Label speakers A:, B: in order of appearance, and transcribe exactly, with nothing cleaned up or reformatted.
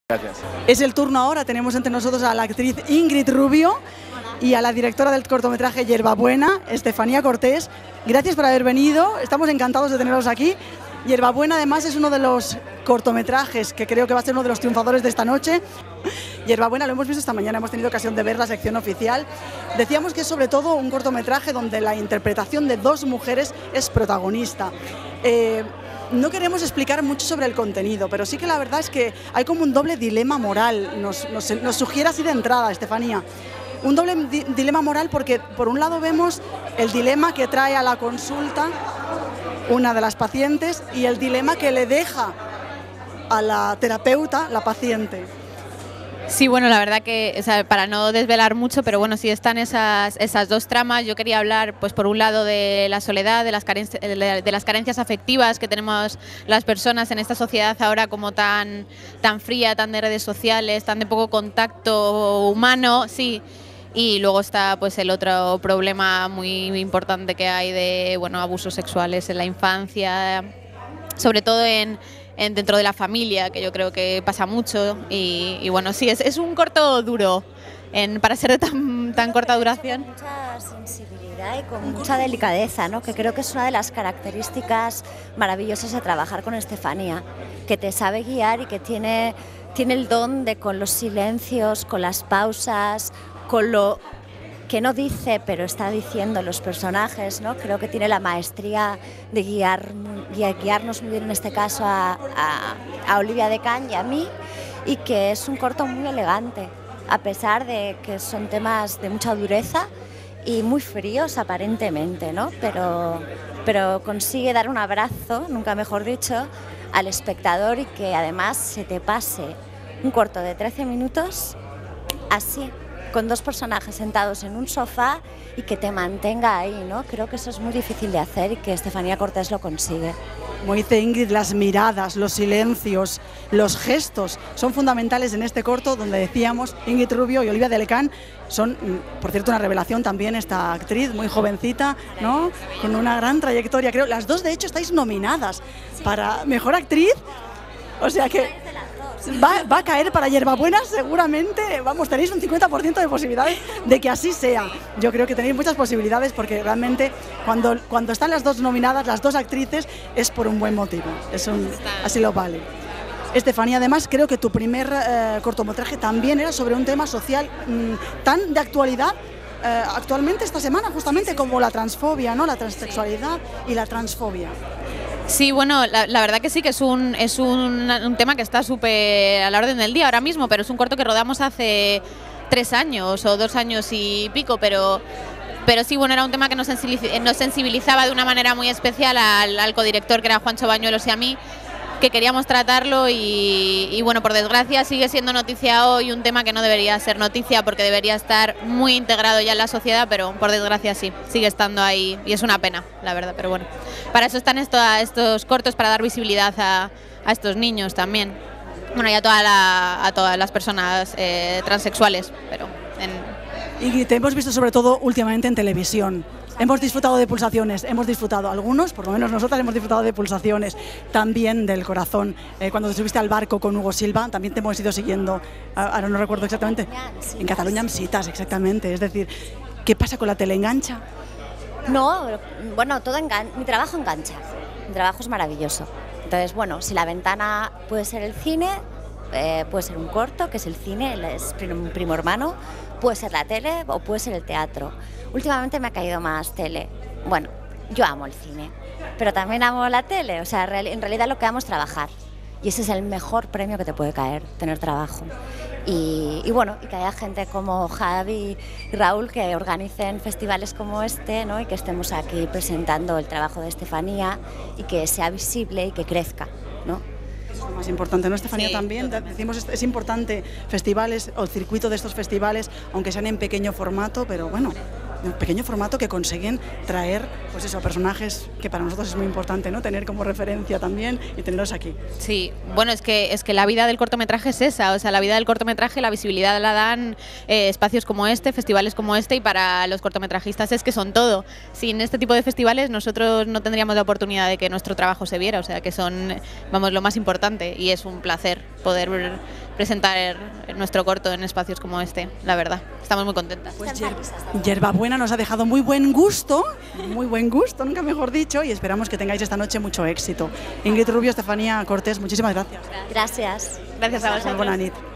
A: Gracias.
B: Es el turno ahora, tenemos entre nosotros a la actriz Ingrid Rubio y a la directora del cortometraje Hierbabuena, Estefanía Cortés. Gracias por haber venido, estamos encantados de teneros aquí. Hierbabuena además es uno de los cortometrajes que creo que va a ser uno de los triunfadores de esta noche. Hierbabuena lo hemos visto esta mañana, hemos tenido ocasión de ver la sección oficial. Decíamos que es sobre todo un cortometraje donde la interpretación de dos mujeres es protagonista. Eh, no queremos explicar mucho sobre el contenido, pero sí que la verdad es que hay como un doble dilema moral, nos, nos, nos sugiere así de entrada, Estefanía. Un doble di dilema moral porque por un lado vemos el dilema que trae a la consulta una de las pacientes y el dilema que le deja a la terapeuta la paciente.
C: Sí, bueno, la verdad que, o sea, para no desvelar mucho, pero bueno, sí están esas, esas dos tramas. Yo quería hablar, pues por un lado, de la soledad, de las, carencias, de las carencias afectivas que tenemos las personas en esta sociedad ahora como tan, tan fría, tan de redes sociales, tan de poco contacto humano, sí. Y luego está pues el otro problema muy importante que hay de, bueno, abusos sexuales en la infancia, sobre todo en, en dentro de la familia, que yo creo que pasa mucho. Y, y bueno, sí, es, es un corto duro en, para ser de tan, tan corta duración.
D: Con mucha sensibilidad y con mucha delicadeza, ¿no? Que creo que es una de las características maravillosas de trabajar con Estefanía, que te sabe guiar y que tiene, tiene el don de con los silencios, con las pausas, con lo que no dice, pero está diciendo los personajes, ¿no? Creo que tiene la maestría de guiar, guiarnos muy bien en este caso a, a, a Olivia Decán y a mí, y que es un corto muy elegante, a pesar de que son temas de mucha dureza y muy fríos aparentemente, ¿no? Pero, pero consigue dar un abrazo, nunca mejor dicho, al espectador y que además se te pase un corto de trece minutos así, con dos personajes sentados en un sofá y que te mantenga ahí, ¿no? Creo que eso es muy difícil de hacer y que Estefanía Cortés lo consigue.
B: Como dice Ingrid, las miradas, los silencios, los gestos son fundamentales en este corto donde decíamos Ingrid Rubio y Olivia Decán son, por cierto, una revelación también esta actriz, muy jovencita, ¿no? Con una gran trayectoria, creo. Las dos, de hecho, estáis nominadas para Mejor Actriz, o sea que Va, va a caer para Hierbabuena seguramente, vamos, tenéis un cincuenta por ciento de posibilidades de que así sea. Yo creo que tenéis muchas posibilidades porque realmente cuando, cuando están las dos nominadas, las dos actrices, es por un buen motivo, es un, así lo vale. Estefanía, además creo que tu primer eh, cortometraje también era sobre un tema social mmm, tan de actualidad, eh, actualmente esta semana justamente como la transfobia, ¿no? La transexualidad y la transfobia.
C: Sí, bueno, la, la verdad que sí, que es un, es un, un tema que está súper a la orden del día ahora mismo, pero es un corto que rodamos hace tres años o dos años y pico, pero, pero sí, bueno, era un tema que nos sensibilizaba, nos sensibilizaba de una manera muy especial al, al codirector, que era Juancho Bañuelos, y a mí, que queríamos tratarlo y, y bueno, por desgracia sigue siendo noticia hoy, un tema que no debería ser noticia porque debería estar muy integrado ya en la sociedad, pero por desgracia sí, sigue estando ahí y es una pena, la verdad, pero bueno, para eso están esto, estos cortos, para dar visibilidad a, a estos niños también, bueno, y a, toda la, a todas las personas eh, transexuales, pero en...
B: Y te hemos visto sobre todo últimamente en televisión. Hemos disfrutado de Pulsaciones, hemos disfrutado, algunos, por lo menos nosotras hemos disfrutado de Pulsaciones, también del Corazón. Eh, cuando te subiste al barco con Hugo Silva, también te hemos ido siguiendo, ahora no recuerdo exactamente, en Cataluña amb citas, exactamente. Es decir, ¿qué pasa con la tele? ¿Engancha?
D: No, bueno, todo engan- mi trabajo engancha, mi trabajo es maravilloso. Entonces, bueno, si la ventana puede ser el cine, eh, puede ser un corto, que es el cine, es un primo hermano, puede ser la tele o puede ser el teatro. Últimamente me ha caído más tele. Bueno, yo amo el cine, pero también amo la tele. O sea, en realidad lo que amo es trabajar. Y ese es el mejor premio que te puede caer, tener trabajo. Y, y bueno, y que haya gente como Javi y Raúl que organicen festivales como este, ¿no? Y que estemos aquí presentando el trabajo de Estefanía y que sea visible y que crezca, ¿no?
B: Eso es lo más importante, ¿no, Estefanía? Sí, también decimos, es importante festivales o el circuito de estos festivales, aunque sean en pequeño formato, pero bueno, un pequeño formato que consiguen traer, pues eso, a personajes que para nosotros es muy importante, ¿no? Tener como referencia también y tenerlos aquí.
C: Sí, bueno, es que es que la vida del cortometraje es esa, o sea, la vida del cortometraje, la visibilidad la dan eh, espacios como este, festivales como este, y para los cortometrajistas es que son todo. Sin este tipo de festivales nosotros no tendríamos la oportunidad de que nuestro trabajo se viera, o sea, que son, vamos, lo más importante, y es un placer poder presentar nuestro corto en espacios como este, la verdad. Estamos muy contentas.
B: Pues Yerbabuena nos ha dejado muy buen gusto, muy buen gusto, nunca mejor dicho, y esperamos que tengáis esta noche mucho éxito. Ingrid Rubio, Estefanía Cortés, muchísimas gracias.
D: Gracias.
C: Gracias a vosotros.
B: Buena nit.